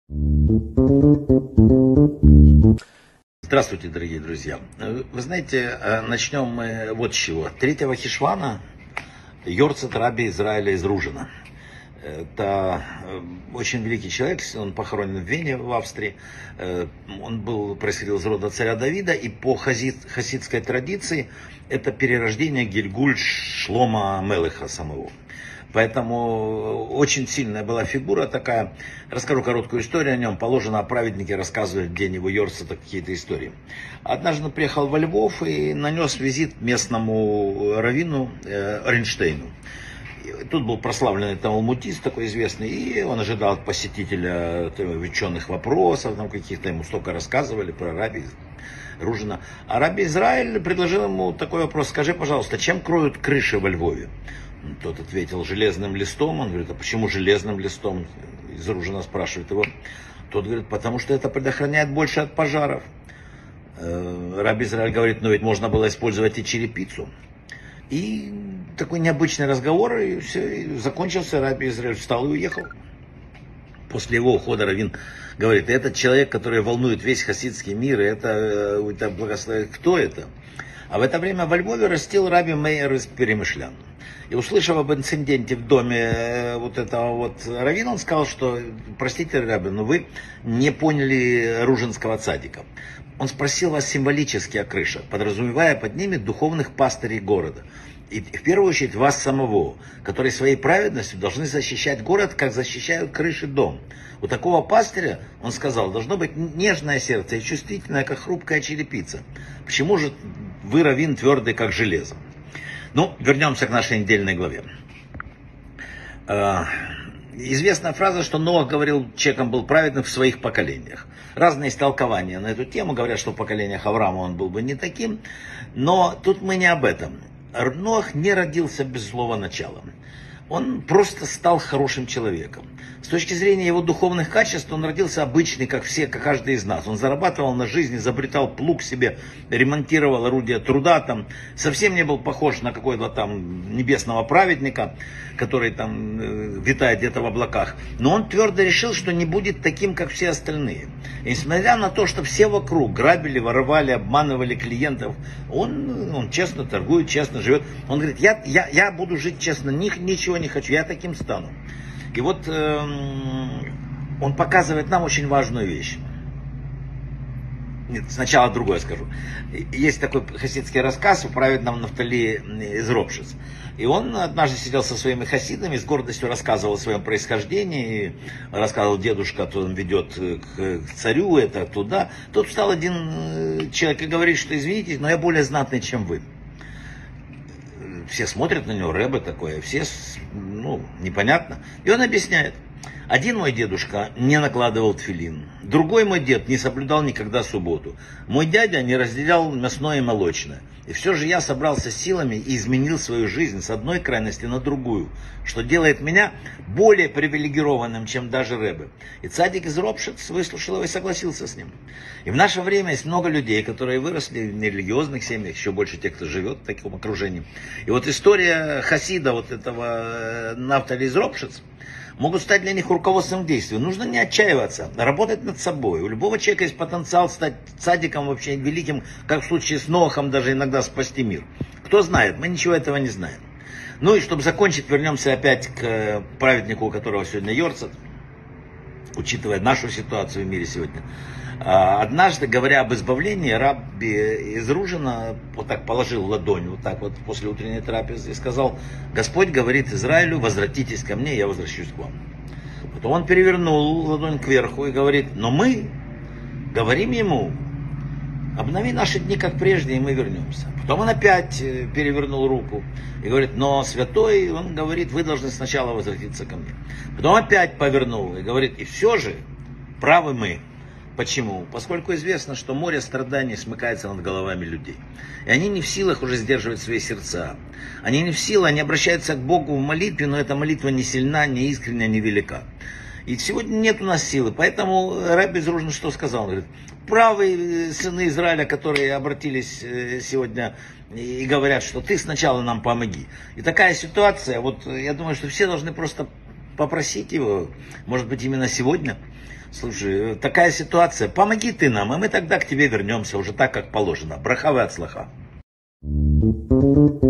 Здравствуйте, дорогие друзья. Вы знаете, начнем мы вот с чего. 3-го Хешвана Йорцет Раби Израиля из Ружина. Это очень великий человек, он похоронен в Вене, в Австрии. Он происходил из рода царя Давида, и по хасидской традиции это перерождение Гильгуль Шлома Мелеха самого. Поэтому очень сильная была фигура такая. Расскажу короткую историю о нем. Положено о праведнике рассказывать в день его Йорцета какие-то истории. Однажды он приехал во Львов и нанес визит местному раввину Оренштейну. Тут был прославленный талмудист такой известный, и он ожидал от посетителя ученых вопросов, там каких-то ему столько рассказывали про раби Ружина. А раби Израиль предложил ему такой вопрос: скажи, пожалуйста, чем кроют крыши во Львове? Тот ответил: железным листом. Он говорит: а почему железным листом? Из Ружина спрашивает его. Тот говорит: потому что это предохраняет больше от пожаров. Раби Израиль говорит: но ведь можно было использовать и черепицу. И такой необычный разговор, и все, и закончился. Раби Израиль встал и уехал. После его ухода раввин говорит: этот человек, который волнует весь хасидский мир, это благословит, кто это? А в это время во Львове растил раби Мейер из Перемышлян. И услышав об инциденте в доме вот этого вот раввина, он сказал, что: простите, раби, но вы не поняли ружинского цадика. Он спросил вас символически о крышах, подразумевая под ними духовных пастырей города. И в первую очередь вас самого, который своей праведностью должны защищать город, как защищают крыши дом. У такого пастыря, он сказал, должно быть нежное сердце и чувствительное, как хрупкая черепица. Почему же вы, раввин, твердый, как железо? Ну, вернемся к нашей недельной главе. Известная фраза, что Ноах говорил, человеком был праведным в своих поколениях. Разные истолкования на эту тему. Говорят, что в поколениях Авраама он был бы не таким. Но тут мы не об этом. Ноах не родился без злого начала. Он просто стал хорошим человеком. С точки зрения его духовных качеств, он родился обычный, как все, как каждый из нас. Он зарабатывал на жизнь, изобретал плуг себе, ремонтировал орудия труда. Там, совсем не был похож на какого-то там небесного праведника, который там витает где-то в облаках. Но он твердо решил, что не будет таким, как все остальные. И несмотря на то, что все вокруг грабили, воровали, обманывали клиентов, он честно торгует, честно живет. Он говорит: я буду жить честно, ничего не хочу, я таким стану. И вот он показывает нам очень важную вещь. Нет, сначала другое скажу. Есть такой хасидский рассказ о праведном Нафтали из Ропшиц. И он однажды сидел со своими хасидами, с гордостью рассказывал о своем происхождении. Рассказывал: дедушка, то он ведет к царю, это туда. Тут встал один человек и говорит, что: извините, но я более знатный, чем вы. Все смотрят на него, рэбе такое, все, непонятно. И он объясняет: один мой дедушка не накладывал тфилин, другой мой дед не соблюдал никогда субботу, мой дядя не разделял мясное и молочное. И все же я собрался силами и изменил свою жизнь с одной крайности на другую, что делает меня более привилегированным, чем даже рэбе. И цадик из Ропшиц выслушал его и согласился с ним. И в наше время есть много людей, которые выросли в нерелигиозных семьях, еще больше тех, кто живет в таком окружении. И вот история хасида, вот этого Нафтали из Ропшиц, могут стать для них руководством к действию. Нужно не отчаиваться, работать над собой. У любого человека есть потенциал стать цадиком, вообще великим, как в случае с Ноахом, даже иногда спасти мир. Кто знает, мы ничего этого не знаем. Ну и чтобы закончить, вернемся опять к праведнику, у которого сегодня Йорцет, учитывая нашу ситуацию в мире сегодня. Однажды, говоря об избавлении, рабби из Ружина вот так положил ладонь, вот так вот после утренней трапезы, и сказал: Господь говорит Израилю: возвратитесь ко мне, я возвращусь к вам. Потом он перевернул ладонь кверху и говорит: но мы говорим ему: обнови наши дни, как прежде, и мы вернемся. Потом он опять перевернул руку и говорит: но святой, он говорит, вы должны сначала возвратиться ко мне. Потом опять повернул и говорит: и все же правы мы. Почему? Поскольку известно, что море страданий смыкается над головами людей. И они не в силах уже сдерживать свои сердца. Они не в силах, они обращаются к Богу в молитве, но эта молитва не сильна, не искренняя, не велика. И сегодня нет у нас силы. Поэтому Рабби из Ружина что сказал? Он говорит: правые сыны Израиля, которые обратились сегодня и говорят, что ты сначала нам помоги. И такая ситуация, вот я думаю, что все должны просто попросить его, может быть, именно сегодня, Слушай, такая ситуация, помоги ты нам, и мы тогда к тебе вернемся уже так, как положено. Браха ве ацлаха.